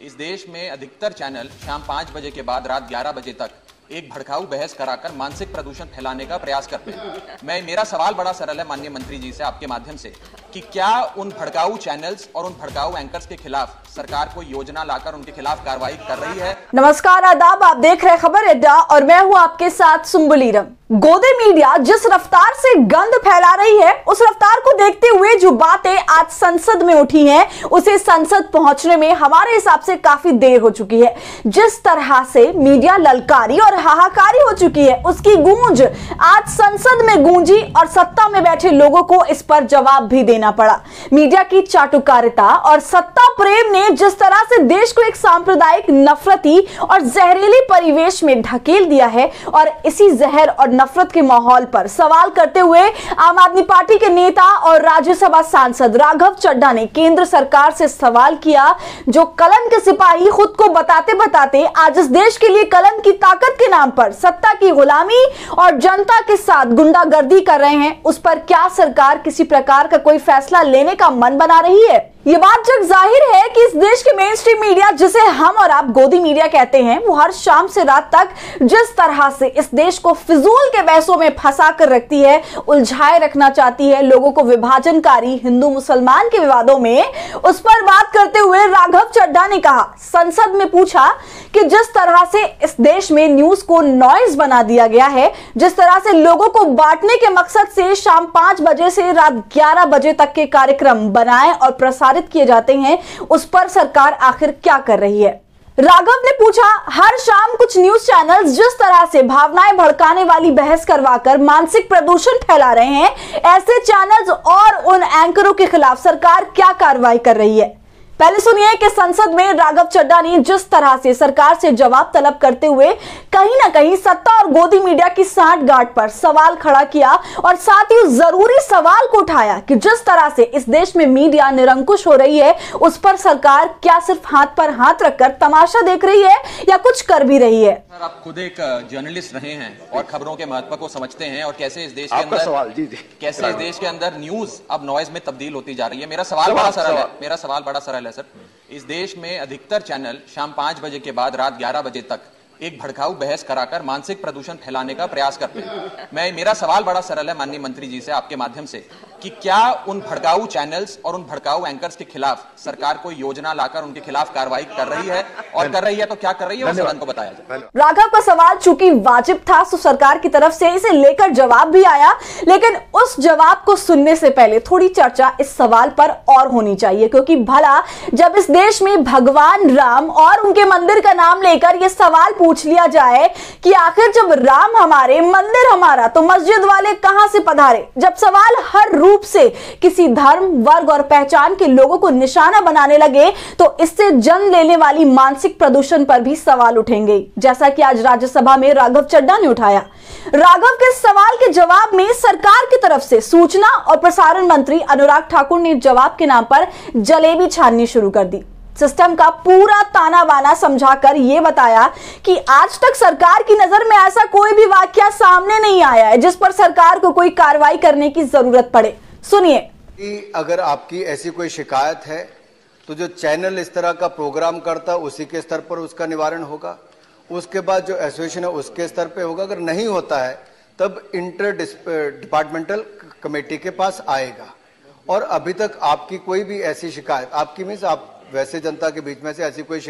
इस देश में अधिकतर चैनल शाम 5 बजे के बाद रात 11 बजे तक एक भड़काऊ बहस कराकर मानसिक प्रदूषण फैलाने का प्रयास करते हैं। मेरा सवाल बड़ा सरल है माननीय मंत्री जी से आपके माध्यम से कि क्या उन भड़काऊ चैनल्स और उन भड़काऊ एंकर्स के खिलाफ सरकार कोई योजना लाकर उनके खिलाफ कार्रवाई कर रही है? नमस्कार, आदाब, आप देख रहे हैं खबर अड्डा और मैं हूं आपके साथ सुम्बुलीरम। गोदे मीडिया जिस रफ्तार से गंद फैला रही है, उस रफ्तार को देखते हुए जो बातें आज संसद में उठी हैं, उसे संसद पहुंचने में हमारे हिसाब से काफी देर हो चुकी है। जिस तरह से मीडिया ललकारी और हाहाकारी हो चुकी है, उसकी गूंज आज संसद में गूंजी और सत्ता में बैठे लोगों को इस पर जवाब भी देना पड़ा। मीडिया की चाटुकारिता और सत्ता प्रेम ने जिस तरह से देश को एक सांप्रदायिक, नफरती और जहरीले परिवेश में ढकेल दिया है, और इसी जहर और नफरत के माहौल पर सवाल करते हुए आम आदमी पार्टी के नेता और राज्यसभा सांसद राघव चड्ढा ने केंद्र सरकार से सवाल किया, जो कलम के सिपाही खुद को बताते बताते आज इस देश के लिए कलम की ताकत के नाम पर सत्ता की गुलामी और जनता के साथ गुंडागर्दी कर रहे हैं, उस पर क्या सरकार किसी प्रकार का कोई फैसला लेने का मन बना रही है? ये बात जग जाहिर है कि इस देश के मेन स्ट्रीम मीडिया, जिसे हम और आप गोदी मीडिया कहते हैं, वो हर शाम से रात तक जिस तरह से इस देश को फिजूल के बहसों में फंसा कर रखती है, उलझाए रखना चाहती है, लोगों को विभाजनकारी हिंदू मुसलमान के विवादों में, उस पर बात करते हुए राघव चड्ढा ने कहा, संसद में पूछा कि जिस तरह से इस देश में न्यूज को नॉइज बना दिया गया है, जिस तरह से लोगों को बांटने के मकसद से शाम 5 बजे से रात 11 बजे तक के कार्यक्रम बनाए और प्रसारित किए जाते हैं, उस पर सरकार आखिर क्या कर रही है? राघव ने पूछा, हर शाम कुछ न्यूज चैनल्स जिस तरह से भावनाएं भड़काने वाली बहस करवाकर मानसिक प्रदूषण फैला रहे हैं, ऐसे चैनल्स और उन एंकरों के खिलाफ सरकार क्या कार्रवाई कर रही है? पहले सुनिए कि संसद में राघव चड्ढा ने जिस तरह से सरकार से जवाब तलब करते हुए कहीं ना कहीं सत्ता और गोदी मीडिया की सांठगांठ पर सवाल खड़ा किया, और साथ ही उस जरूरी सवाल को उठाया कि जिस तरह से इस देश में मीडिया निरंकुश हो रही है, उस पर सरकार क्या सिर्फ हाथ पर हाथ रखकर तमाशा देख रही है या कुछ कर भी रही है? सर, आप खुद एक जर्नलिस्ट रहे हैं और खबरों के महत्व को समझते हैं, और कैसे इस देश के अंदर कैसे इस देश के अंदर न्यूज अब नॉइज में तब्दील होती जा रही है। मेरा सवाल बड़ा सरल है सर। इस देश में अधिकतर चैनल शाम 5 बजे के बाद रात 11 बजे तक एक भड़काऊ बहस कराकर मानसिक प्रदूषण फैलाने का प्रयास करते हैं। मेरा सवाल बड़ा सरल है माननीय मंत्री जी से आपके माध्यम से कि क्या उन भड़काऊ चैनल्स और उन भड़काऊ एंकर्स के खिलाफ सरकार कोई योजना लाकर उनके खिलाफ कार्रवाई कर रही है, और कर रही है तो क्या कर रही है, वो सदन को बताया जाए। राघव का सवाल चूंकि वाजिब था, तो सरकार की तरफ से इसे लेकर जवाब भी आया, लेकिन उस जवाब को सुनने से पहले थोड़ी चर्चा इस सवाल पर और होनी चाहिए, क्योंकि भला जब इस देश में भगवान राम और उनके मंदिर का नाम लेकर यह सवाल पूछ लिया जाए कि आखिर जब राम हमारे, मंदिर हमारा, तो मस्जिद वाले कहां से पधारे, जब सवाल हर रूप से किसी धर्म, वर्ग और पहचान के लोगों को निशाना बनाने लगे, तो इससे जन्म लेने वाली मानसिक प्रदूषण पर भी सवाल उठेंगे, जैसा कि आज राज्यसभा में राघव चड्ढा ने उठाया। राघव के सवाल के जवाब में सरकार की तरफ से सूचना और प्रसारण मंत्री अनुराग ठाकुर ने जवाब के नाम पर जलेबी छाननी शुरू कर दी। सिस्टम का पूरा ताना बाना समझाकर यह बताया कि आज तक सरकार की नजर में ऐसा कोई भी वाकया सामने नहीं आया है जिस पर सरकार को कोई कार्रवाई करने की जरूरत पड़े। सुनिए। अगर आपकी ऐसी कोई शिकायत है तो जो चैनल इस तरह का प्रोग्राम करता है उसी के स्तर पर उसका निवारण होगा, उसके बाद जो एसोसिएशन है उसके स्तर पे होगा। अगर नहीं होता है तब इंटर डिपार्टमेंटल कमेटी के पास आएगा। और अभी तक आपकी कोई भी ऐसी शिकायत, आपकी मीन्स आप वैसे जनता के बीच में से ऐसी कोई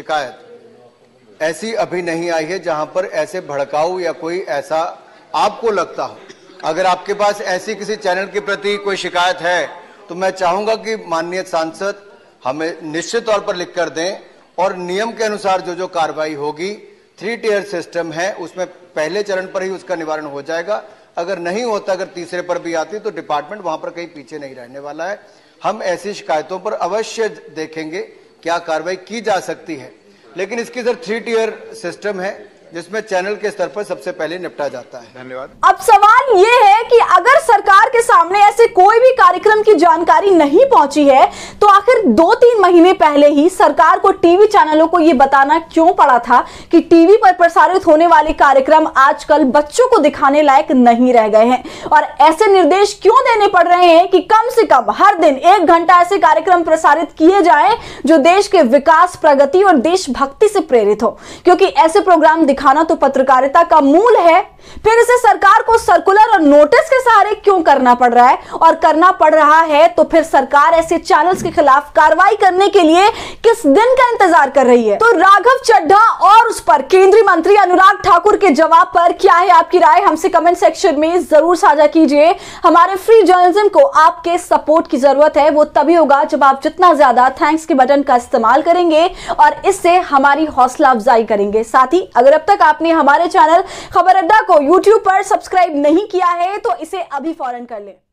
शिकायत ऐसी अभी नहीं आई है जहां पर ऐसे भड़काऊ या कोई ऐसा आपको लगता हो। अगर आपके पास ऐसी किसी चैनल के प्रति कोई शिकायत है तो मैं चाहूंगा कि माननीय सांसद हमें निश्चित तौर पर लिख कर दें, और नियम के अनुसार जो जो कार्रवाई होगी, 3 टियर सिस्टम है, उसमें पहले चरण पर ही उसका निवारण हो जाएगा। अगर नहीं होता, अगर तीसरे पर भी आती तो डिपार्टमेंट वहां पर कहीं पीछे नहीं रहने वाला है। हम ऐसी शिकायतों पर अवश्य देखेंगे क्या कार्रवाई की जा सकती है। लेकिन इसकी सर 3 टियर सिस्टम है, जिसमें चैनल के स्तर पर सबसे पहले निपटा जाता है। धन्यवाद। अब सवाल ये है कि अगर सरकार के सामने ऐसे कोई भी कार्यक्रम की जानकारी नहीं पहुंची है तो आखिर 2-3 महीने पहले ही सरकार को टीवी चैनलों को यह बताना क्यों पड़ा था कि टीवी पर प्रसारित होने वाले कार्यक्रम आजकल बच्चों को दिखाने लायक नहीं रह गए हैं, और ऐसे निर्देश क्यों देने पड़ रहे हैं कि कम से कम हर दिन 1 घंटा ऐसे कार्यक्रम प्रसारित किए जाएं जो देश के विकास, प्रगति और देशभक्ति से प्रेरित हो, क्योंकि ऐसे प्रोग्राम दिखाना तो पत्रकारिता का मूल है। फिर इसे सरकार को सर्कुलर और नोटिस के सहारे क्यों करना पड़ रहा है, और करना पड़ रहा है तो फिर सरकार ऐसे चैनल्स के खिलाफ कार्रवाई करने के लिए किस दिन का इंतजार कर रही है? तो राघव चड्ढा और उस पर केंद्रीय मंत्री अनुराग ठाकुर के जवाब पर क्या है आपकी राय? हमसे कमेंट सेक्शन में जरूर साझा कीजिए। हमारे फ्री जर्नलिज्म को आपके सपोर्ट की जरूरत है, वो तभी होगा जब आप जितना ज्यादा थैंक्स के बटन का इस्तेमाल करेंगे और इससे हमारी हौसला अफजाई करेंगे। साथ ही अगर अब तक आपने हमारे चैनल खबर अड्डा को YouTube पर सब्सक्राइब नहीं किया है तो इसे अभी फौरन कर लें।